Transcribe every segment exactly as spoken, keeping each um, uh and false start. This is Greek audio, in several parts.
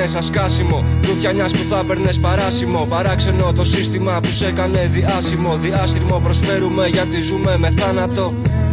σαν σκάσιμο. Ρουφιανιάς που θα παίρνες παράσημο. Παράξενο το σύστημα που σε έκανε διάσημο. Διάσυρμο προσφέρουμε γιατί ζούμε με θάνατο.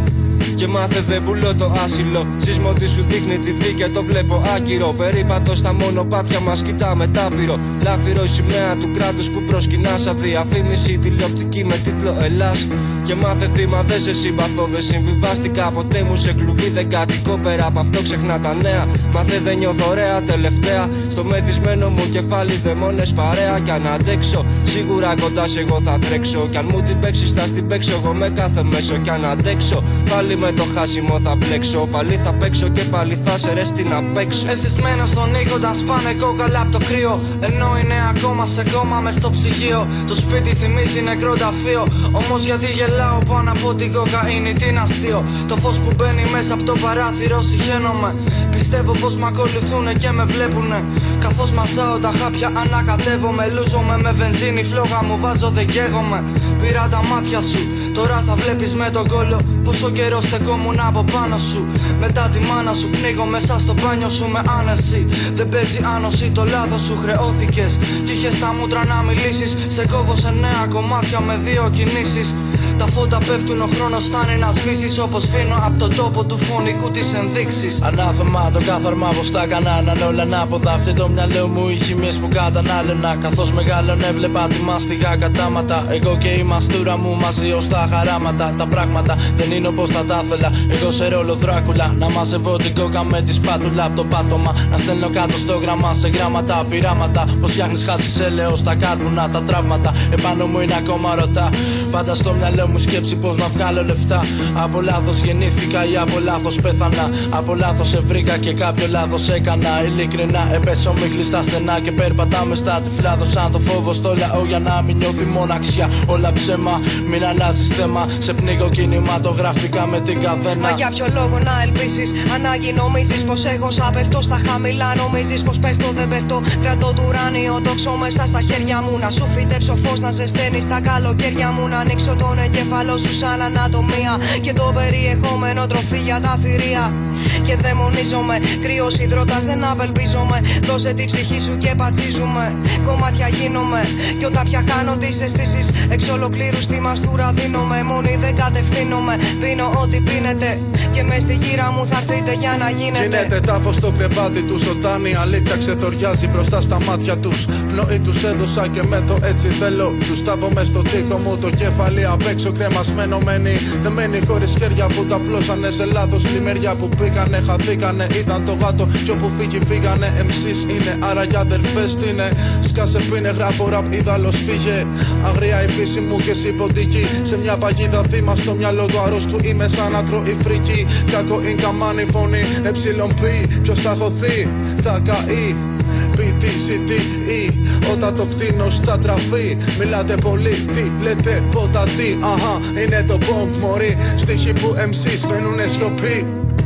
Και μάθε δεν πουλώ το άσυλο. Σεισμό τι σου δείχνει τη βή και το βλέπω άκυρο. Περίπατο στα μονοπάτια μας κοιτάμε τάπειρο. Λάφυρο η σημαία του κράτους που προσκυνά σαν διαφήμιση τηλεοπτική με τίτλο Ελλάς. Και μάθε θύμα δεν σε συμπαθώ, δεν συμβιβάστηκα ποτέ μου σε κλουβί. Δεν κατοικώ πέρα απ' αυτό ξεχνά τα νέα. Μάθε δεν νιώθω ωραία τελευταία. Στο μεθυσμένο μου κεφάλι δαιμόνες παρέα. Κι αν αντέξω σίγουρα κοντά σε εγώ θα τρέξω. Κι αν μου την παίξεις θα στην παίξω εγώ με κάθε μέσο. Κι αν αντέξω πάλι με το χάσιμο θα μπλέξω. Πάλι θα παίξω και πάλι θα σε ρέστη να παίξω. Εθισμένο στον οίκο όταν σπάνε κόκαλα απ' το κρύο. Ενώ είναι ακόμα σε κόμμα μες στο ψυγείο. Το σπίτι θυμίζει νεκρό ταφείο. Όμως γιατί γελάω πάνω από την κοκαίνη, τι είναι αστείο. Το φως που μπαίνει μέσα από το παράθυρο συχαίνομαι. Πιστεύω πως μ' ακολουθούνε και με βλέπουνε. Καθώς μαζάω τα χάπια ανακατεύομαι. Λούζομαι με βενζίνη, φλόγα μου βάζω δεν καίγομαι. Πήρα τα μάτια σου, τώρα θα βλέπεις με τον κόλλο πόσο καιρό στεκόμουν από πάνω σου. Μετά τη μάνα σου πνίγω μέσα στο μπάνιο σου με άνεση. Δεν παίζει άνοση, το λάθος σου χρεώθηκες. Κι είχες τα μούτρα να μιλήσεις. Σε κόβω σε νέα κομμάτια με δύο κινήσεις. Τα φώτα πέφτουν, ο χρόνος φτάνει να σβήσεις. Όπως φύνω από τον τόπο του φωνικού τις ενδείξεις. Ανάθεμα το κάθαρμα πως τα έκαναν όλα ανάποδα. Αυτή το μυαλό μου οι χημίες που κατανάλωνα. Καθώς μεγάλωνε έβλεπα τη μάστιγα κατάματα. Εγώ και η μαστούρα μου μαζί ως τα χαράματα. Τα πράγματα δεν είναι όπως θα τα ήθελα. Εγώ σε ρόλο Δράκουλα. Να μαζεύω την κόκα με τη σπάτουλα από το πάτωμα. Να στέλνω κάτω στο γράμμα σε γράμματα πειράματα. Πως φτιάχνεις χάσεις έλεος τα κάρβουνα, τα τραύματα. Επάνω μου είναι ακόμα ρωτά. Πάντα στο μυαλό μου σκέψη πως να βγάλω λεφτά. Από λάθος γεννήθηκα ή από λάθος πέθανα. Από λάθος σε βρήκα και κάποιο λάθος έκανα. Ειλικρινά επέσω με κλειστά στενά και περπατάμε στα τυφλάδο. Σαν το φόβο στο λαό για να μην νιώθει μοναξιά. Όλα ψέμα, μην αλλάζεις θέμα. Σε πνίγω κινηματογραφικά με την καθένα. Μα για ποιο λόγο να ελπίσεις? Ανάγκη νομίζεις πως έχω σαν πέφτω στα χαμηλά. Νομίζεις πως πέφτω δεν πέφτω. Κρατώ του ουράνιο τόξο μέσα στα χέρια μου. Να σου φυτέψω φως να ζεσταίνεις τα καλοκαίρια μου. Να ανοίξω τον εγκέφαλο σου σαν ανατομία. Και το περιεχόμενο τροφή για τα θηρία. Και δαιμονίζομαι, κρύος υδρότας δεν απελπίζομαι. Δώσε τη ψυχή σου και πατσίζουμε. Κομμάτια γίνομαι. Κι όταν πια κάνω τις αισθήσεις, εξ ολοκλήρου στη μαστούρα δίνομαι. Μόνη δεν κατευθύνομαι, πίνω ό,τι πίνετε. Και μες στη γύρα μου θα έρθείτε για να γίνετε. Γίνεται τάφος στο κρεβάτι τους όταν η αλήθεια ξεθοριάζει μπροστά στα μάτια τους. Πνοή τους έδωσα και με το έτσι θέλω. Τους τάβω μες στο τοίχο μου το κέφαλι απ' έξω κρεμασμένο μένει. Δεν μένει χωρίς χέρια που τα πλώσανε σε λάθος λιμέρια που πήγανε, χαθήκανε. Ήταν το γάτο κι όπου φύγει φύγανε. εμ σις είναι, άρα για αδερφές τι είναι. Σκάσε πίνε, γράφω ραπ, είδαλος φύγε. Αγρία η φύση μου και εσύ ποντική. Σε μια παγίδα θύμα στο μυαλό του αρρώστου. Είμαι σαν να τρώει φρίκι. Κακό είναι καμάνι φωνή. Εψιλον πι, ποιος θα χωθεί, θα καεί. πι τι σι τι ι, όταν το κτίνω στα τραφή. Μιλάτε πολύ, τι λέτε, πότα τι. Αχα, είναι το bomb μωρί. Στοιχοί που εμ σις μένουνε σιωπή.